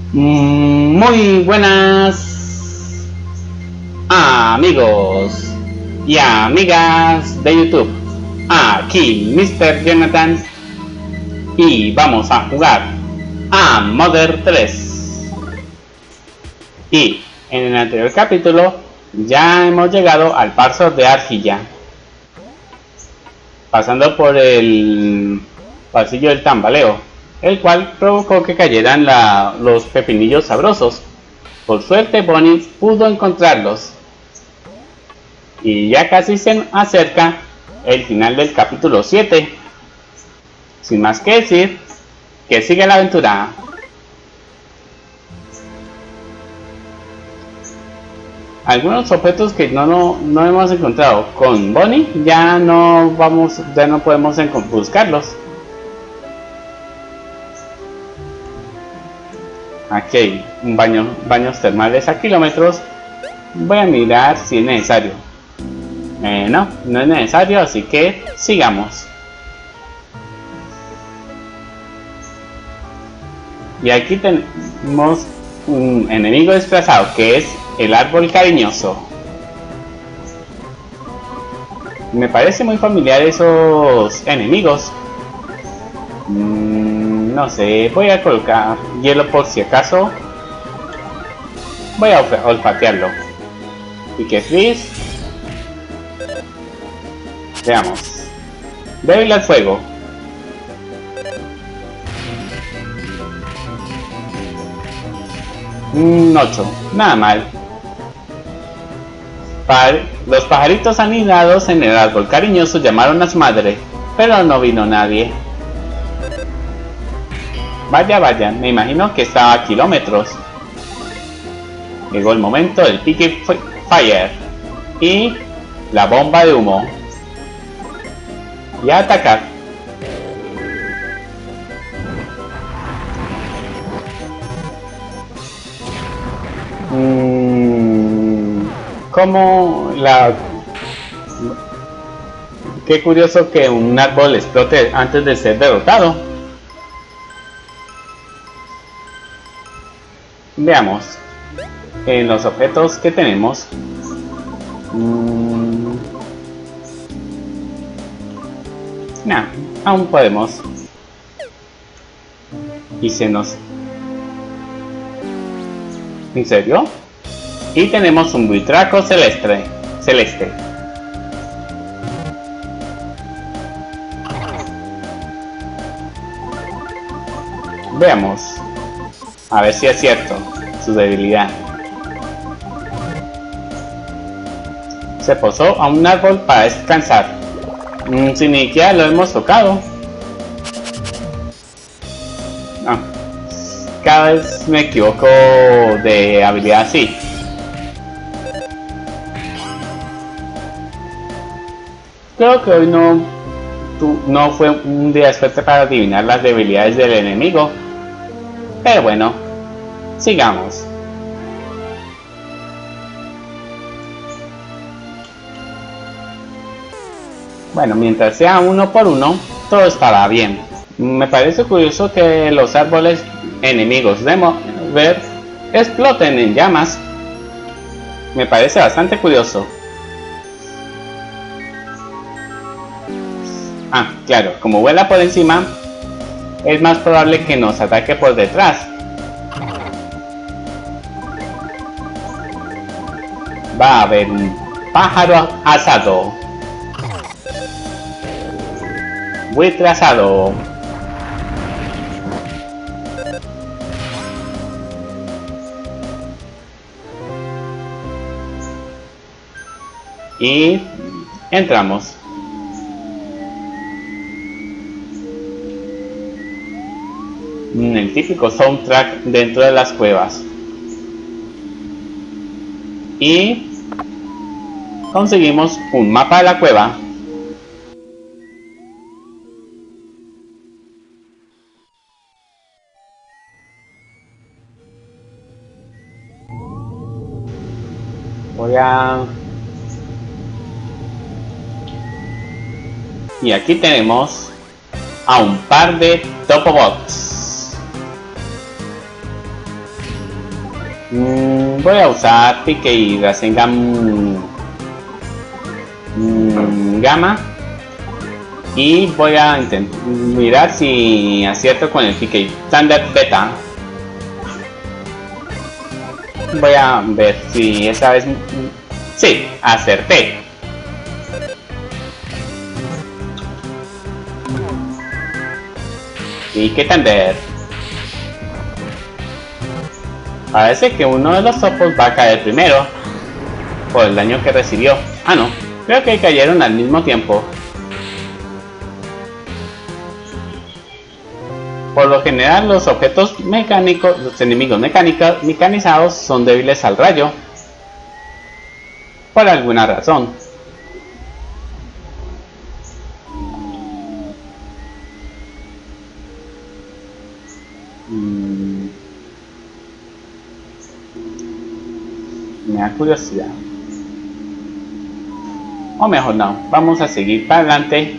Muy buenas amigos y amigas de YouTube. Aquí Mr. Jonathan y vamos a jugar a Mother 3. Y en el anterior capítulo ya hemos llegado al paso de arcilla, pasando por el pasillo del tambaleo, el cual provocó que cayeran los pepinillos sabrosos. Por suerte Bonnie pudo encontrarlos. Y ya casi se acerca el final del capítulo 7. Sin más que decir, que siga la aventura. Algunos objetos que no hemos encontrado con Bonnie ya no podemos buscarlos. Aquí hay baños termales a kilómetros. Voy a mirar si es necesario. No es necesario, así que sigamos. Y aquí tenemos un enemigo desplazado, que es el árbol cariñoso. Me parece muy familiar esos enemigos. No sé, voy a colocar hielo por si acaso. Voy a olfatearlo. Y que Freeze. Veamos. Débil al fuego. 8. Nada mal. Los pajaritos anidados en el árbol cariñoso llamaron a su madre, pero no vino nadie. Vaya, me imagino que estaba a kilómetros. Llegó el momento del Picket Fire y la bomba de humo. Y a atacar. Qué curioso que un árbol explote antes de ser derrotado. Veamos en los objetos que tenemos. No, aún podemos. Y se nos... ¿En serio? Y tenemos un buitraco celeste. Veamos. A ver si es cierto su debilidad. Se posó a un árbol para descansar. Sin ni siquiera lo hemos tocado. No. Cada vez me equivoco de habilidad así. Creo que hoy no fue un día de suerte para adivinar las debilidades del enemigo. Pero bueno, sigamos. Bueno, mientras sea uno por uno, todo estará bien. Me parece curioso que los árboles enemigos de Mother exploten en llamas. Me parece bastante curioso. Claro, como vuela por encima, es más probable que nos ataque por detrás. Va a haber un pájaro asado. Buitre asado. Y entramos. El típico soundtrack dentro de las cuevas. Y conseguimos un mapa de la cueva. Y aquí tenemos a un par de Topobots. Voy a usar Pique y Rasengan Gamma. Y voy a mirar si acierto con el Pique Thunder Beta. Voy a ver si esta vez... Sí, acerté. ¿Y qué Thunder? Parece que uno de los topos va a caer primero por el daño que recibió. Ah, no, creo que cayeron al mismo tiempo. Por lo general, los objetos mecánicos, los enemigos mecanizados son débiles al rayo. Por alguna razón. Me da curiosidad. O mejor no, vamos a seguir para adelante.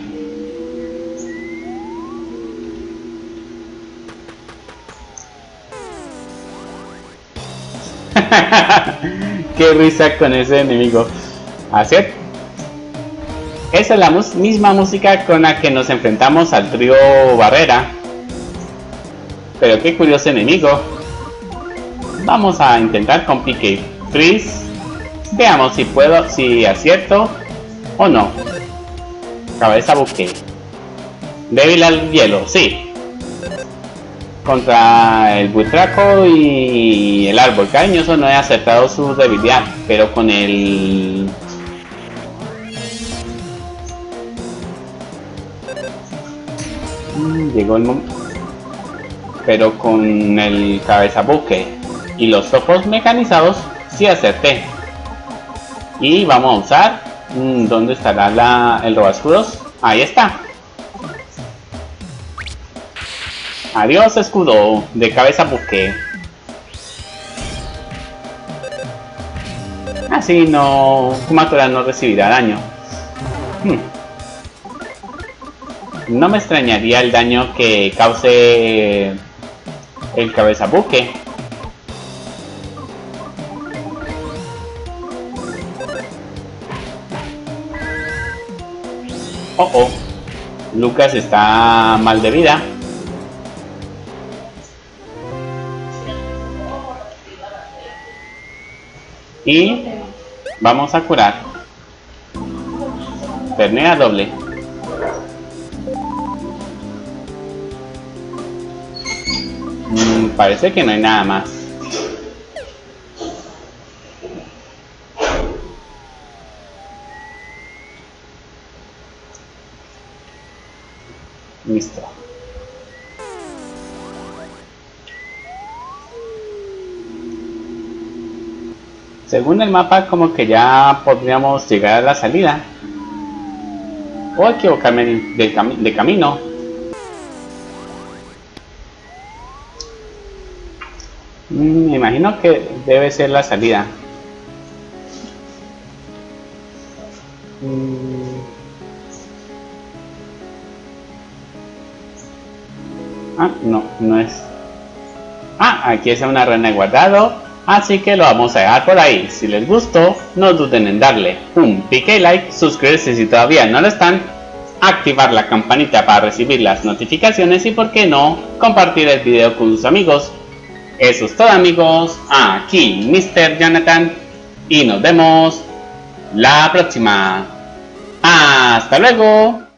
Qué risa con ese enemigo. Así es. Esa es la misma música con la que nos enfrentamos al trío Barrera. Pero qué curioso enemigo. Vamos a intentar con Pique Freeze. Veamos si acierto o no. Cabeza buque. Débil al hielo, sí. Contra el buitraco y el árbol cariñoso no he acertado su debilidad, pero con el... llegó el momento. Pero con el cabeza buque y los topos mecanizados sí acerté. Y vamos a usar... ¿dónde estará el robascudos? Ahí está. Adiós escudo de cabeza buque. Así no... Kumakura no recibirá daño. No me extrañaría el daño que cause el cabeza buque. Oh, Lucas está mal de vida. Y vamos a curar. Ternera doble. Parece que no hay nada más. Listo. Según el mapa, como que ya podríamos llegar a la salida. O equivocarme de camino. Me imagino que debe ser la salida. Ah, no es. Ah, aquí está una rana de guardado. Así que lo vamos a dejar por ahí. Si les gustó, no duden en darle un pique like, suscribirse si todavía no lo están, activar la campanita para recibir las notificaciones y, por qué no, compartir el video con sus amigos. Eso es todo, amigos. Aquí Mr. Jonathan y nos vemos la próxima. ¡Hasta luego!